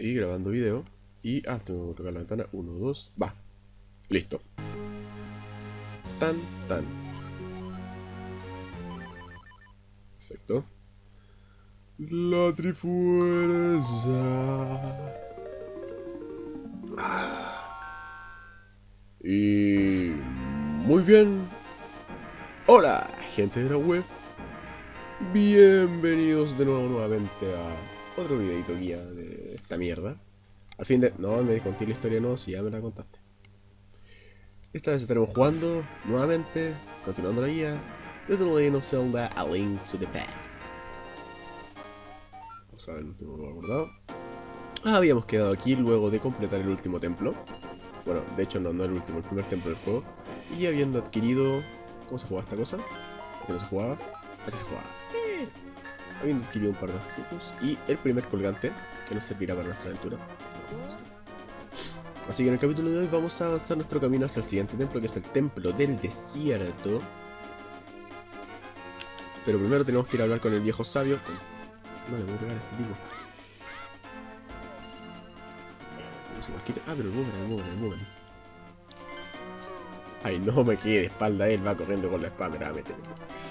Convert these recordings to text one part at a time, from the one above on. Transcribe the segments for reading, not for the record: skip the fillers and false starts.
y grabando video. Y tengo que tocar la ventana. 1, 2, va. Listo. Tan, tan. Perfecto. La Trifuerza. Y muy bien. Hola, gente de la web. Bienvenidos de nuevo nuevamente a otro videito guía de esta mierda. Al fin de... No, me conté la historia, no, si ya me la contaste. Esta vez estaremos jugando nuevamente, continuando la guía de The Legend of Zelda: A Link to the Past. Vamos a ver el último lugar guardado. Habíamos quedado aquí luego de completar el último templo. Bueno, de hecho no el último, el primer templo del juego. Y habiendo adquirido... ¿Cómo se jugaba esta cosa? Así no se jugaba. Así se jugaba. Habiendo adquirido un par de objetos y el primer colgante que nos servirá para nuestra aventura. Así que en el capítulo de hoy vamos a avanzar nuestro camino hacia el siguiente templo, que es el templo del desierto. Pero primero tenemos que ir a hablar con el viejo sabio. No le voy a pegar a este tipo. Pero el boomerang. Ay, no me quede de espalda, él va corriendo con la espada, me la va a meter.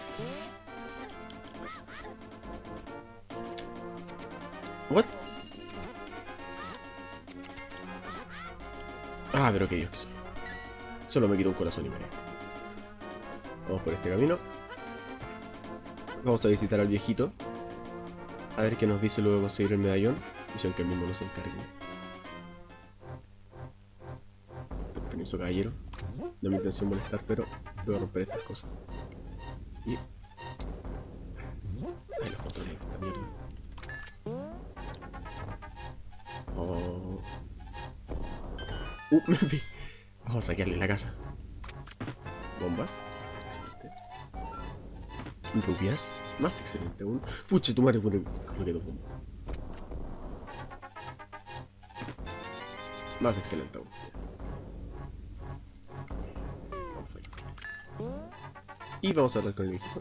What? Pero que Dios que soy. Solo me quito un corazón y medio. Vamos por este camino. Vamos a visitar al viejito. A ver qué nos dice luego de conseguir el medallón. Misión que él mismo nos encargue. Permiso, caballero. No es mi intención molestar, pero debo romper estas cosas. Y... Ay, los controles de esta mierda. Oh... me vi. Vamos a saquearle la casa. Bombas. Excelente. Rubias. Más excelente aún. Puche, tu madre, bueno, ¿cómo quedó bomba? Más excelente aún. Y vamos a hablar con el viejito.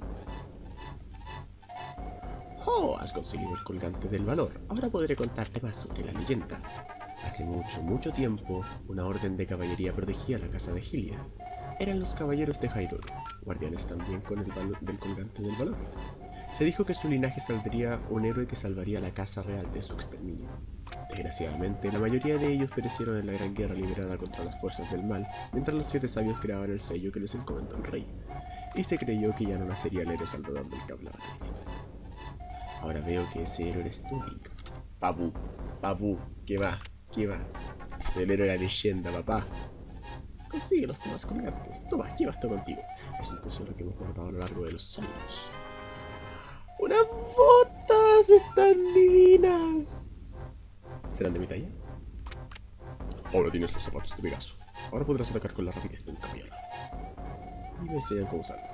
Oh, has conseguido el colgante del valor. Ahora podré contarte más sobre la leyenda. Hace mucho tiempo, una orden de caballería protegía la casa de Hylia. Eran los caballeros de Hyrule, guardianes también con el valor del colgante del valor. Se dijo que su linaje saldría un héroe que salvaría la casa real de su exterminio. Desgraciadamente, la mayoría de ellos perecieron en la gran guerra librada contra las fuerzas del mal, mientras los 7 sabios creaban el sello que les encomendó el rey, y se creyó que ya no nacería el héroe salvador del que hablaba la leyenda. Ahora veo que ese héroe eres tú, Link. Papu, ¿qué va? El héroe de la leyenda, papá. Consigue los demás colgantes. Toma, lleva esto contigo. Es un tesoro que hemos guardado a lo largo de los años. ¡Unas botas! ¡Están divinas! ¿Serán de mi talla? Ahora tienes los zapatos de Pegaso. Ahora podrás atacar con la rapidez de un camionero. Y me enseñan cómo usarlos.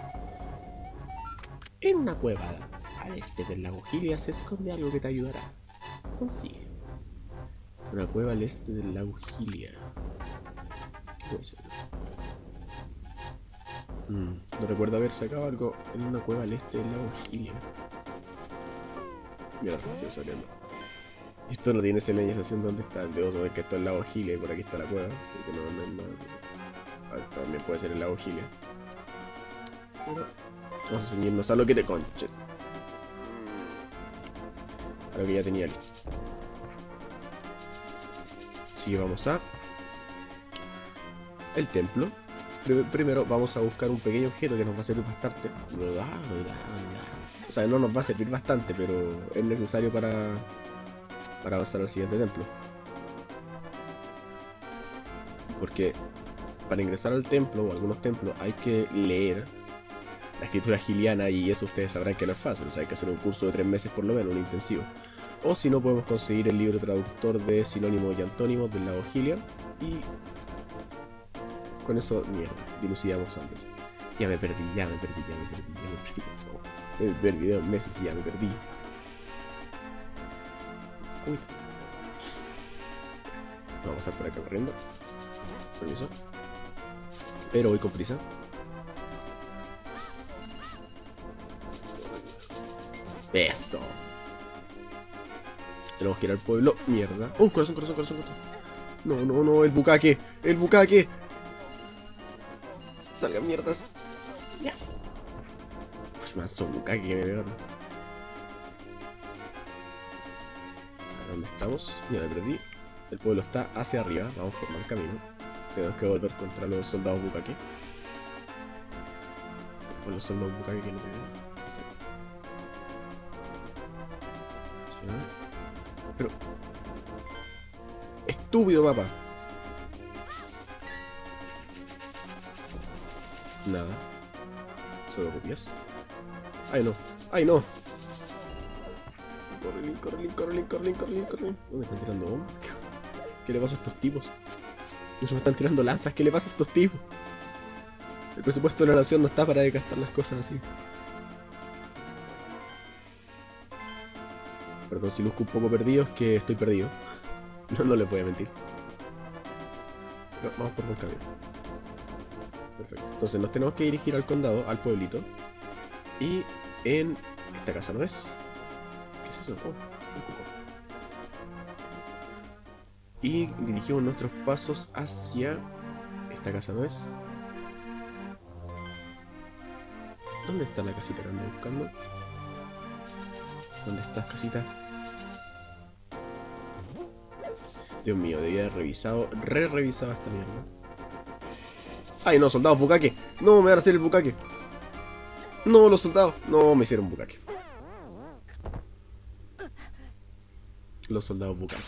En una cueva al este del lago Hylia se esconde algo que te ayudará. Consigue. Una cueva al este del lago Hylia. ¿Qué puede ser? No recuerdo haber sacado algo en una cueva al este del lago Hylia. Ya lo estoy saliendo. Esto no tiene señalización de dónde está. Debo saber que esto es el lago Hylia y por aquí está la cueva. También puede ser el lago Hylia. Pero vamos a ceñirnos a lo que te conche. A lo que ya tenía listo. Así que vamos a el templo. Primero vamos a buscar un pequeño objeto que nos va a servir bastante. O sea, no nos va a servir bastante, pero es necesario para avanzar al siguiente templo. Porque para ingresar al templo o algunos templos hay que leer la escritura giliana, y eso ustedes sabrán que no es fácil. O sea, hay que hacer un curso de 3 meses por lo menos, un intensivo. O si no, podemos conseguir el libro traductor de sinónimos y antónimos del lago Hylia. Y con eso, mierda, dilucidamos antes. Ya me perdí. Me perdí de meses y ya me perdí. Uy. Vamos a pasar por acá corriendo. Permiso. Pero voy con prisa. Eso. Tenemos que ir al pueblo. Mierda. Oh, corazón, corazón, corazón, corazón. No, no, no, el bucaque. El bucaque. Salgan mierdas. Ya. Pues manso bucaque que me pegaron. ¿Dónde estamos? Ya me perdí. El pueblo está hacia arriba. Vamos por mal camino. Tenemos que volver contra los soldados bucaque. Con los soldados bucaque que no tienen. Perfecto. Pero... estúpido mapa. Nada. Solo copias. ¡Ay no! ¡Ay no! Correlín, correlín, correlín, correlín, correlín, correlín. ¿Dónde están tirando bombas? ¿Qué le pasa a estos tipos? Eso me están tirando lanzas. ¿Qué le pasa a estos tipos? El presupuesto de la nación no está para gastar las cosas así. Perdón si luzco un poco perdido, es que estoy perdido. No les voy a mentir. Pero vamos por buen camino. Perfecto. Entonces nos tenemos que dirigir al condado, al pueblito. Y en esta casa, ¿no es? ¿Qué es eso? Oh, un cuco. Y dirigimos nuestros pasos hacia... esta casa, ¿no es? ¿Dónde está la casita que ando buscando? ¿Dónde estás, casita? Dios mío, debía haber revisado, revisado esta mierda. ¡Ay, no, soldados bucaque! ¡No, me van a hacer el bucaque! ¡No, los soldados! ¡No, me hicieron bucaque! Los soldados bucaque.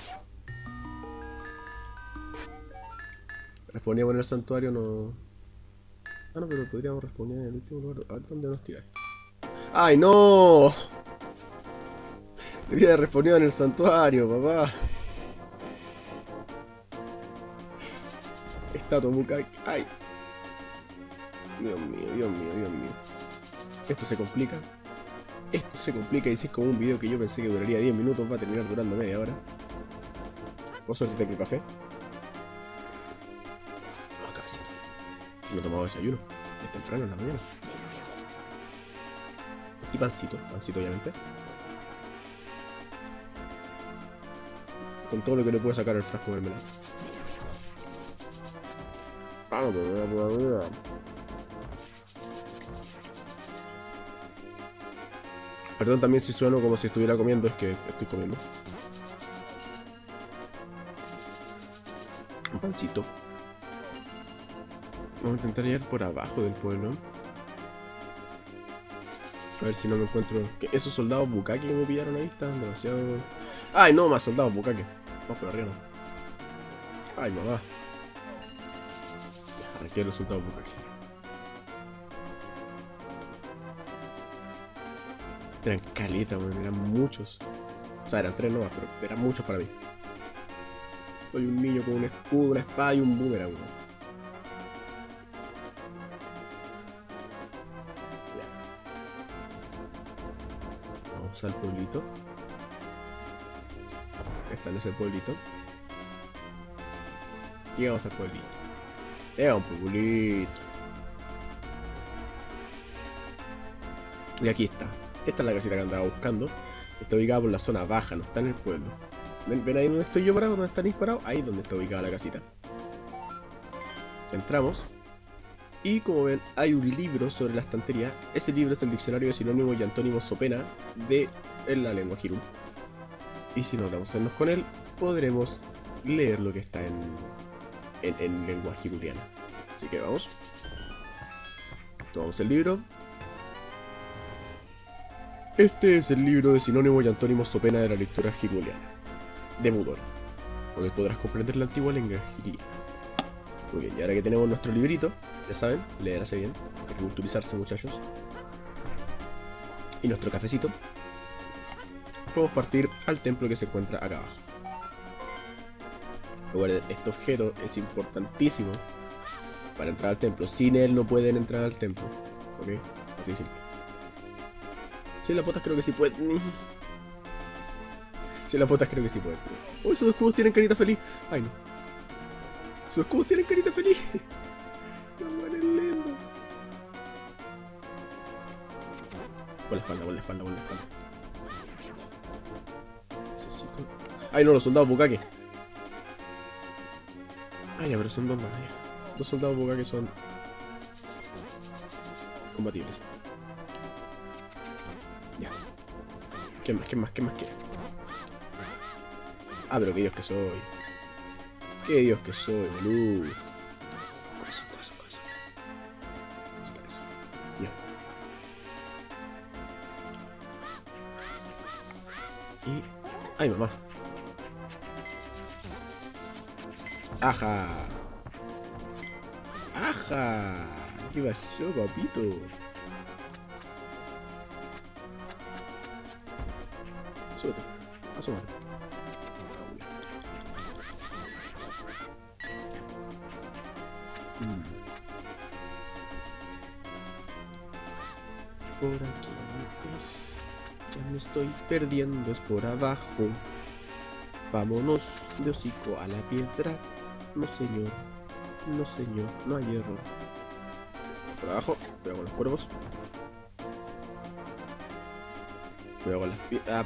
Respondíamos en el santuario, no... ah, no, pero podríamos responder en el último lugar. A ver, ¿dónde nos tiraste? ¡Ay, no! Debía haber respondido en el santuario, papá. Estatua bucaque. ¡Ay! Dios mío, Dios mío, Dios mío. Esto se complica. Esto se complica y si es como un video que yo pensé que duraría 10 minutos, va a terminar durando media hora. Por suerte tengo café. No, cafecito. No he tomado desayuno. Es temprano en la mañana. Y pancito, pancito obviamente. Con todo lo que le puedo sacar al frasco de mermelada. Perdón también si sueno como si estuviera comiendo, es que estoy comiendo. Un pancito. Vamos a intentar ir por abajo del pueblo. A ver si no me encuentro... esos soldados bucaque que me pillaron ahí están demasiado... ¡ay, no! Más soldados bucaque. Vamos por arriba, no. ¡Ay, mamá! Arranqué los soldados bucaque. Eran caleta, weón, eran muchos. O sea, eran 3 nomás, pero eran muchos para mí. Soy un niño con un escudo, una espada y un boomerang, weón. Ya. Vamos al pueblito. Este no es el pueblito. Llegamos al pueblito. Llega un pueblito. Y aquí está. Esta es la casita que andaba buscando. Está ubicada por la zona baja, no está en el pueblo. ¿Ven ahí donde estoy yo parado? ¿Dónde están parados? Ahí es donde está ubicada la casita. Entramos. Y como ven, hay un libro sobre la estantería. Ese libro es el diccionario de sinónimos y antónimos Sopena de la lengua Hirul. Y si logramos hacernos con él, podremos leer lo que está en lengua hiruliana. Así que vamos. Tomamos el libro. Este es el libro de sinónimos y antónimos Sopena de la lectura hiruliana de Mudor, donde podrás comprender la antigua lengua hiria. Muy bien, y ahora que tenemos nuestro librito, ya saben, leer hace bien, hay que culturizarse, muchachos. Y nuestro cafecito. Podemos partir al templo que se encuentra acá abajo. Recuerden, este objeto es importantísimo para entrar al templo. Sin él no pueden entrar al templo. ¿Ok? Así de simple. Si las botas creo que sí pueden. Si las botas creo que sí pueden. Uy, esos escudos tienen carita feliz. Ay, no. Esos escudos tienen carita feliz. No, bueno, es lindo. Por la espalda, por la espalda, por la espalda. Necesito Ay, no, los soldados Bukake. Ah, ya, pero son dos más. Ya. Dos soldados Bukake son combatibles. Ya. ¿Qué más? ¿Qué más? ¿Qué más quiere? Ah, pero qué dios que soy. Qué dios que soy, boludo. Corazón, corazón, corazón. Está eso. Ya. Y... ¡ay, mamá! ¡Aja! ¡Aja! ¿Qué pasó, papito? Súbete. Asómate. Por aquí es... ya me estoy perdiendo, es por abajo. Vámonos de hocico a la piedra. No señor, no señor, no hay error. Por abajo, cuidado con los cuervos. Cuidado con las piedras.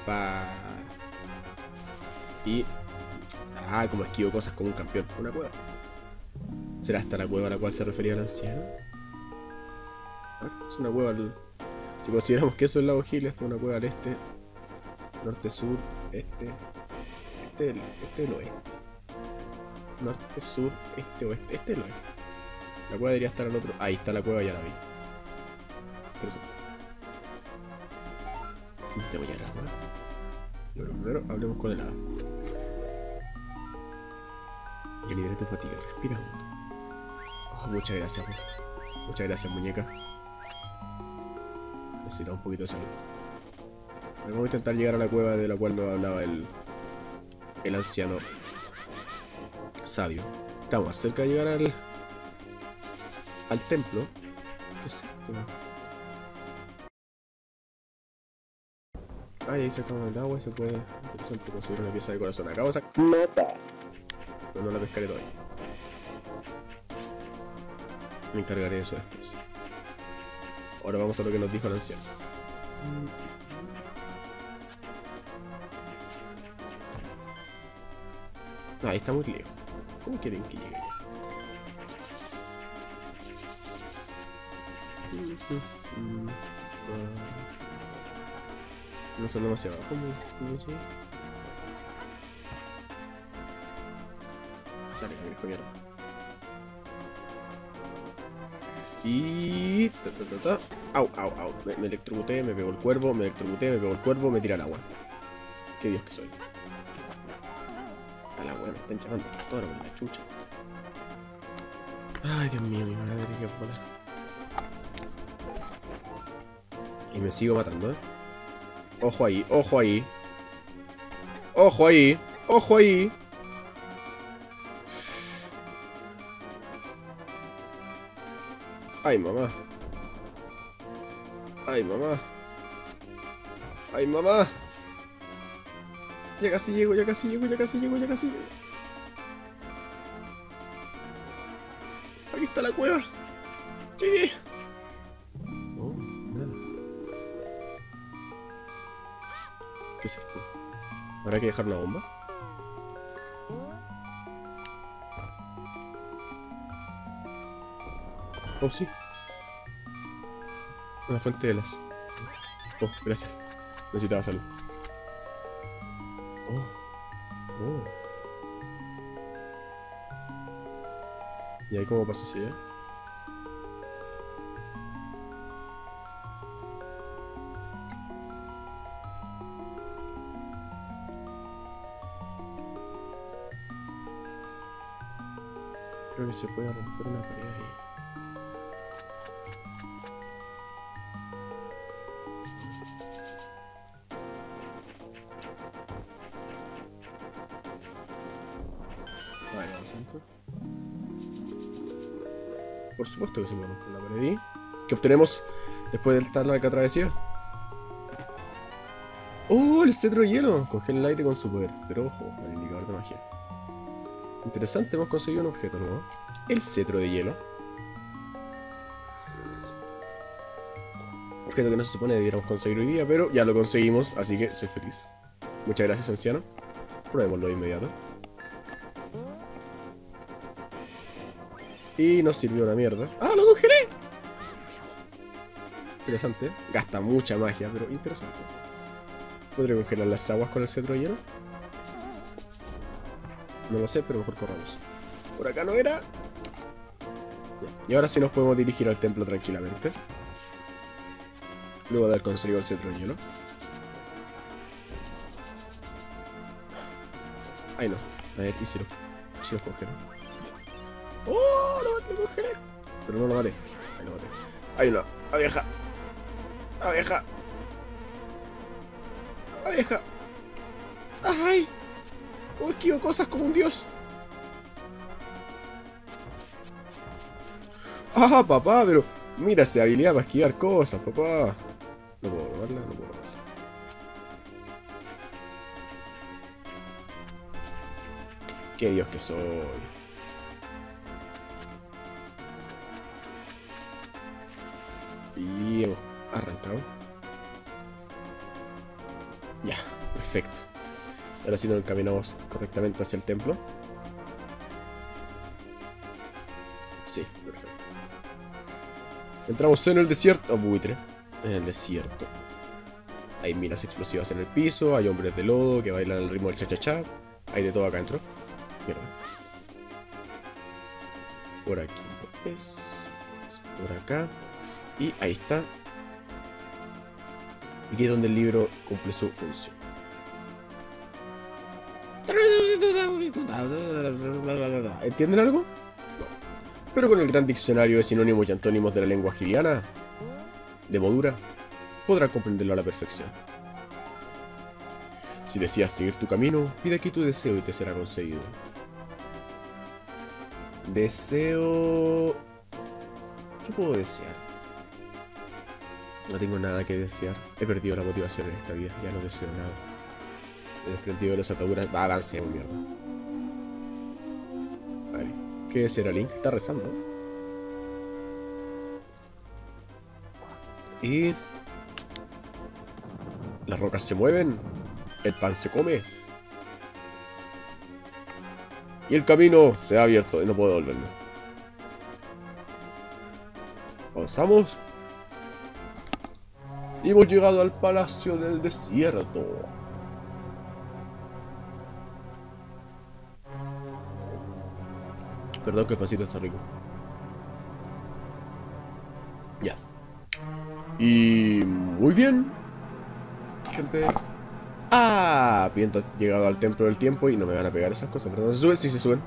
Y... ah, como esquivo cosas como un campeón. Una cueva. ¿Será esta la cueva a la cual se refería el anciano? Ah, es una cueva al... si consideramos que eso es el lago Gilia, esta es una cueva al este. Norte, sur, este. Este es el oeste. Norte, sur, este, oeste. Este es el oeste. La cueva debería estar al otro. Ahí está la cueva, ya la vi. Interesante. Te voy a ir a la cueva. Pero primero hablemos con el hada. Ya liberé tu fatiga, respira hondo. Oh, muchas gracias, amor. Muchas gracias, muñeca. Necesito un poquito de salud. Vamos a intentar llegar a la cueva de la cual nos hablaba el anciano sabio. Estamos cerca de llegar al templo. ¿Qué es esto? Ah, ahí sacamos el agua y se puede... interesante conseguir una pieza de corazón. Acabo de sacar... nota. Pero no la pescaré todavía. Me encargaré de eso después. Ahora vamos a lo que nos dijo el anciano. Ahí está muy lejos. ¿Cómo quieren que llegue allá? No son demasiado abajo. ¿Cómo sé? Dale, viejo mierda. Y... Au, au, au. Me electrocuté, me pegó el cuervo, me electrocuté, me pegó el cuervo, me tira al agua. Qué dios que soy. Está la wea, me están llamando por toda la chucha. Ay, Dios mío, mi madre, qué bola. Y me sigo matando, Ojo ahí, ojo ahí. Ojo ahí, ojo ahí. Ay, mamá. Ay, mamá. Ay, mamá. Ya casi llego, ya casi llego, ya casi llego, ya casi llego. Aquí está la cueva. Llegué. Oh, nada. ¿Qué es esto? ¿Habrá que dejar una bomba? Oh, sí. Una fuente de las... oh, gracias. Necesitaba salud. Oh. Oh. ¿Y ahí cómo pasa así, Creo que se puede romper una pared ahí. Vale, vamos a entrar. Por supuesto que se puede romper la pared ahí. ¿Qué obtenemos después de esta larga travesía? ¡Oh! El cetro de hielo. Congela el aire con su poder. Pero ojo, el indicador de magia. Interesante, hemos conseguido un objeto nuevo. El cetro de hielo. Objeto que no se supone debiéramos conseguir hoy día, pero ya lo conseguimos, así que soy feliz. Muchas gracias, anciano. Probémoslo de inmediato. Y nos sirvió una mierda. ¡Ah, lo congelé! Interesante. Gasta mucha magia, pero interesante. ¿Podré congelar las aguas con el cetro de hielo? No lo sé, pero mejor corramos. Por acá no era. Y ahora sí nos podemos dirigir al templo tranquilamente. Luego de haber conseguido el cetro de hielo. Ay no. A ver, ¿y si lo congelo? ¡Oh! Lo congelé. Pero no lo maté. Ahí lo maté. ¡Ay no! ¡Abeja! ¡Abeja! ¡Abeja! ¡Ay! ¿Cómo esquivo cosas como un dios? ¡Ah, papá! Pero mira esa habilidad para esquivar cosas, papá. No puedo robarla, no puedo robarla. ¡Qué dios que soy! Y hemos arrancado. Ya, perfecto. Ahora sí nos encaminamos correctamente hacia el templo. Sí, perfecto. Entramos en el desierto. Oh, buitre. En el desierto. Hay minas explosivas en el piso. Hay hombres de lodo que bailan al ritmo del cha-cha-cha. Hay de todo acá dentro. Mierda. Por aquí es por acá. Y ahí está. Y aquí es donde el libro cumple su función. ¿Entienden algo? No. Pero con el gran diccionario de sinónimos y antónimos de la lengua giliana, de Modura, podrán comprenderlo a la perfección. Si deseas seguir tu camino, pide aquí tu deseo y te será concedido. Deseo... ¿Qué puedo desear? No tengo nada que desear. He perdido la motivación en esta vida. Ya no deseo nada. He desprendido de las ataduras. Va, avancemos, mierda. Vale. ¿Qué será Link? Está rezando. Y... las rocas se mueven. El pan se come. Y el camino se ha abierto. Y no puedo volverlo. Avanzamos. Y hemos llegado al Palacio del Desierto. Perdón que el pancito está rico. Ya. Y... muy bien. Gente. Ah, bien, he llegado al Templo del Tiempo y no me van a pegar esas cosas. Perdón, ¿se suben? Sí, se suben.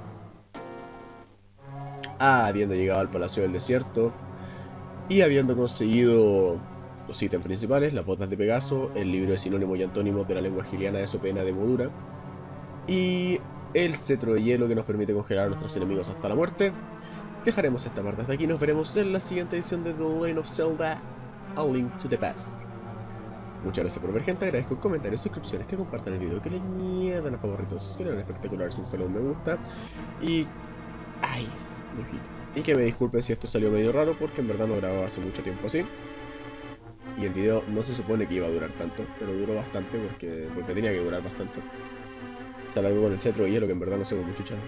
Ah, habiendo llegado al Palacio del Desierto. Y habiendo conseguido los ítems principales, las botas de Pegaso, el libro de sinónimos y antónimos de la lengua giliana de Sopena de Modura, y el cetro de hielo que nos permite congelar a nuestros enemigos hasta la muerte, dejaremos esta parte hasta aquí. Nos veremos en la siguiente edición de The Legend of Zelda: A Link to the Past. Muchas gracias por ver, gente. Agradezco comentarios, suscripciones, que compartan el video, que le añadan a favoritos, que le den espectacular sin solo un me gusta. Y... ¡ay! Brujito. Y que me disculpen si esto salió medio raro, porque en verdad no grababa hace mucho tiempo así. Y el video no se supone que iba a durar tanto, pero duró bastante porque tenía que durar bastante. Se alargó con el cetro de hielo, que en verdad no sé cómo chuchado.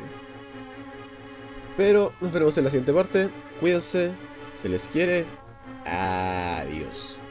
Pero nos veremos en la siguiente parte. Cuídense, se les quiere. Adiós.